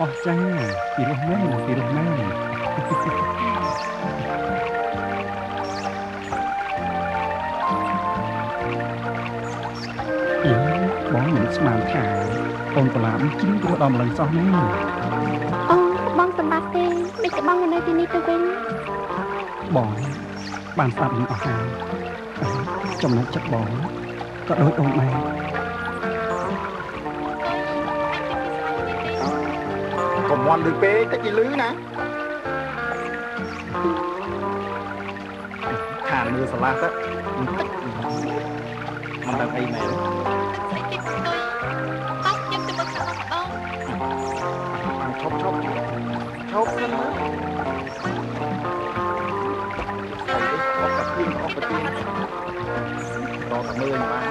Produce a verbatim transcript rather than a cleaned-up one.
អស់ចាពីរោះមែនពីរោះមែនអីបងមិនស្មានថាអូនប្រឡាមជិះទៅដល់ម្លឹងសោះនេះអូបងសម្បត្តិទេមិនច្បងនៅទីនេះទៅវិញបងបានស្ដាប់នឹងអស់ហើយចំណុចចិត្តបងក៏ដូចអូនដែរកុំមន់លឺពេកតិចលឺណាខានមើលឆ្លាស់ទៅមិនដឹងអីមែនឈប់ឈប់ឈប់សិនមើលអត់កាពីអត់កាពីរកតែមើលបាន